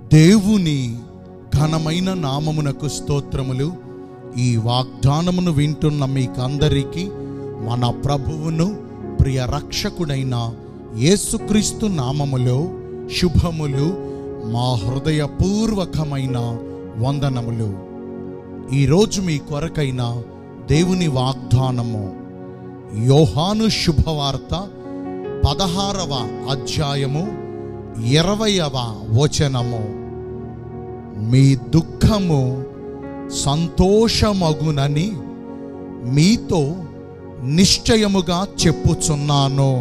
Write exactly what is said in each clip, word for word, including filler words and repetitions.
దేవుని ఘనమైన నామమునకు స్తోత్రములు. ఈ వాగ్దానమును వింటున్న మీకందరికీ మన ప్రభువును ప్రియ రక్షకుడైన యేసుక్రీస్తు నామములో శుభములు, మా హృదయపూర్వకమైన వందనములు. ఈరోజు మీ కొరకైన దేవుని వాగ్దానము యోహాను శుభవార్త పదహారవ అధ్యాయము ఇరవయవ వచనము. మీ దుఃఖము సంతోషమగునని మీతో నిశ్చయముగా చెప్పుచున్నాను.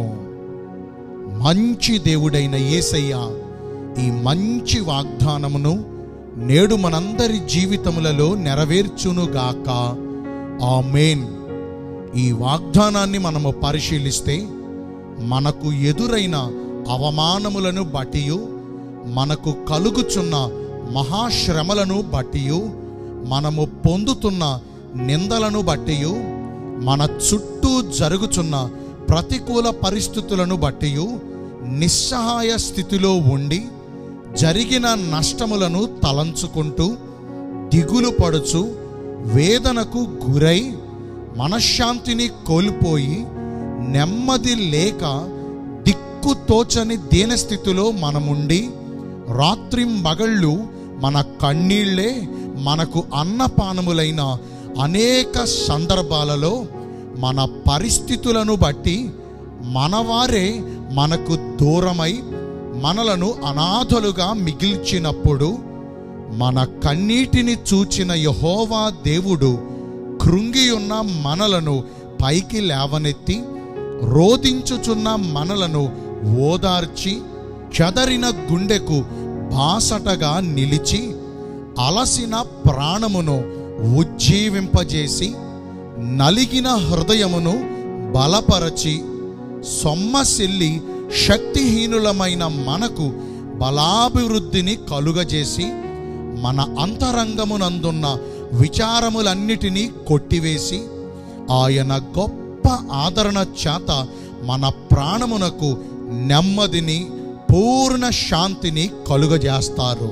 మంచి దేవుడైన యేసయ్య ఈ మంచి వాగ్దానమును నేడు మనందరి జీవితములలో నెరవేర్చునుగాక. ఆమేన్. ఈ వాగ్దానాన్ని మనము పరిశీలిస్తే మనకు ఎదురైన అవమానములను బట్టియు, మనకు కలుగుచున్న మహాశ్రమలను బట్టియు, మనము పొందుతున్న నిందలను బట్టియు, మన చుట్టూ జరుగుచున్న ప్రతికూల పరిస్థితులను బట్టియు నిస్సహాయ స్థితిలో ఉండి జరిగిన నష్టములను తలంచుకుంటూ దిగులు పడుచు వేదనకు గురై మనశ్శాంతిని కోల్పోయి నెమ్మది లేక దిక్కు తోచని దీనస్థితిలో మనముండి రాత్రింబగళ్ళు మన కన్నీళ్లే మనకు అన్నపానములైన అనేక సందర్భాలలో మన పరిస్థితులను బట్టి మనవారే మనకు దూరమై మనలను అనాథలుగా మిగిల్చినప్పుడు మన కన్నీటిని చూచిన యెహోవా దేవుడు కృంగియున్న మనలను పైకి లేవనెత్తి రోదించుచున్న మనలను ఓదార్చి చెదరిన గుండెకు బాసటగా నిలిచి అలసిన ప్రాణమును ఉజ్జీవింపజేసి నలిగిన హృదయమును బలపరచి సొమ్మసిల్లి శక్తిహీనులమైన మనకు బలాభివృద్ధిని కలుగజేసి మన అంతరంగమునందున్న విచారములన్నిటినీ కొట్టివేసి ఆయన గొప్ప ఆదరణ చేత మన ప్రాణమునకు నెమ్మదిని, పూర్ణ శాంతిని కలుగజేస్తారు.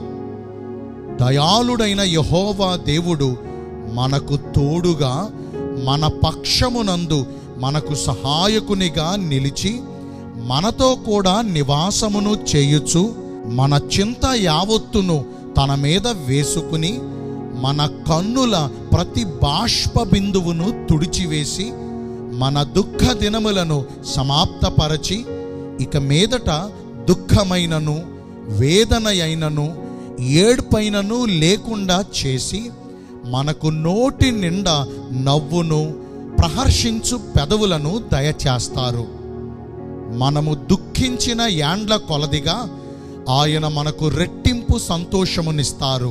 దయాళుడైన యెహోవా దేవుడు మనకు తోడుగా మన పక్షమునందు మనకు సహాయకునిగా నిలిచి మనతో కూడా నివాసమును చేయుచు మన చింత యావత్తును తన మీద వేసుకుని మన కన్నుల ప్రతి బాష్ప బిందువును తుడిచివేసి మన దుఃఖ దినములను సమాప్తపరచి ఇక మీదట దుఃఖమైనను వేదన అయినను ఏడ్పైనను లేకుండా చేసి మనకు నోటి నిండా నవ్వును, ప్రహర్షించు పెదవులను దయచేస్తారు. మనము దుఃఖించిన యాండ్ల కొలదిగా ఆయన మనకు రెట్టింపు సంతోషమునిస్తారు.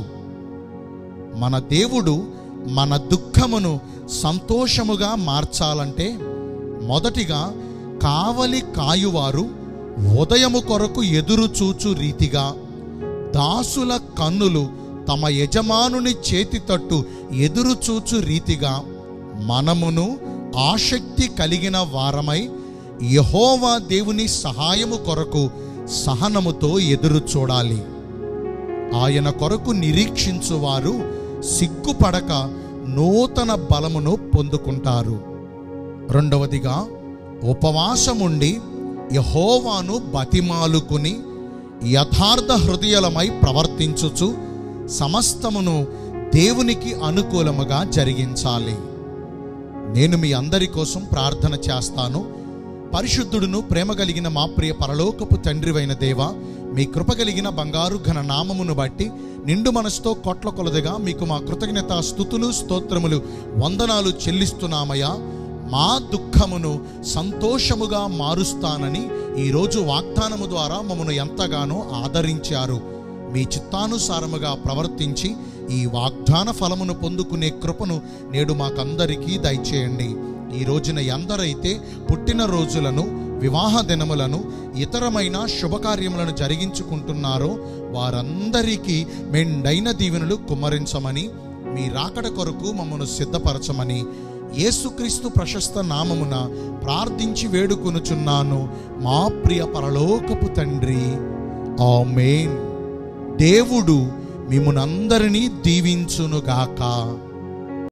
మన దేవుడు మన దుఃఖమును సంతోషముగా మార్చాలంటే మొదటిగా కావలి కాయువారు ఉదయము కొరకు ఎదురు చూచు రీతిగా దాసుల కన్నులు తమ యజమానుని చేతి తట్టు ఎదురు చూచు రీతిగా మనమును ఆసక్తి కలిగిన వారమై యెహోవా దేవుని సహాయము కొరకు సహనముతో ఎదురు చూడాలి. ఆయన కొరకు నిరీక్షించువారు సిగ్గుపడక నూతన బలమును పొందుకుంటారు. రెండవదిగా ఉపవాసముండి యెహోవాను బతిమాలుకుని యథార్థ హృదయలమై ప్రవర్తించుచు సమస్తమును దేవునికి అనుకూలముగా జరిగించాలి. నేను మీ అందరి కోసం ప్రార్థన చేస్తాను. పరిశుద్ధుడును ప్రేమ కలిగిన మా ప్రియ పరలోకపు తండ్రివైన దేవా, మీ కృప కలిగిన బంగారు ఘన నామమును బట్టి నిండు మనసుతో కొట్ల కొలదిగా మీకు మా కృతజ్ఞత స్తుతులు స్తోత్రములు వందనాలు చెల్లిస్తున్నామయ్యా. మా దుఃఖమును సంతోషముగా మారుస్తానని ఈరోజు వాగ్దానము ద్వారా మమ్మను ఎంతగానో ఆదరించారు. మీ చిత్తానుసారముగా ప్రవర్తించి ఈ వాగ్దాన ఫలమును పొందుకునే కృపను నేడు మాకందరికీ దయచేయండి. ఈ రోజున ఎందరైతే పుట్టిన రోజులను, వివాహ దినములను, ఇతరమైన శుభకార్యములను జరిగించుకుంటున్నారో వారందరికీ మెండైన దీవెనలు కుమ్మరించమని, మీ రాకడ కొరకు మమ్మను సిద్ధపరచమని యేసుక్రీస్తు ప్రశస్త నామమున ప్రార్థించి వేడుకొనుచున్నాను మా ప్రియ పరలోకపు తండ్రి. ఆమేన్. దేవుడు మిమ్మునందరినీ దీవించునుగాక.